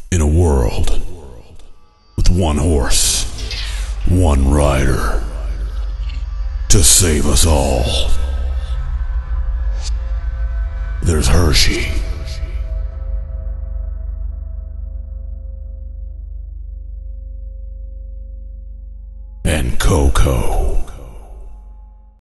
In a world with one horse, one rider, to save us all, there's Hershey. And CoCo.